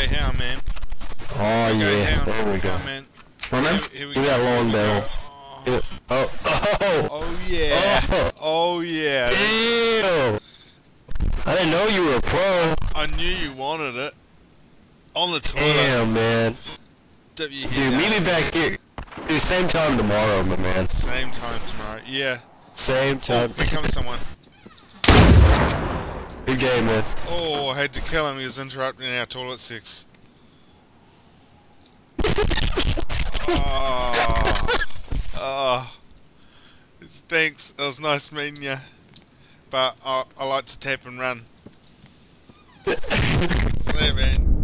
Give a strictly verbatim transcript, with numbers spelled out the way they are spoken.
hang on, man. Oh Here we go, yeah, hang on, there we go. hang on, man. Come on, Here, here we give go. that long barrel. Oh, Yeah. Oh, oh, oh yeah. Oh. Oh yeah. damn! I didn't know you were a pro. I knew you wanted it. On the toilet. Damn, man. W Dude, meet me back here. Dude, same time tomorrow, my man. Same time tomorrow. Yeah. Same Oh, time. here comes someone. Good game, man. Oh, I had to kill him. He was interrupting our toilet sex. Oh, oh. Thanks. It was nice meeting you. But I, I like to tap and run. See you, man.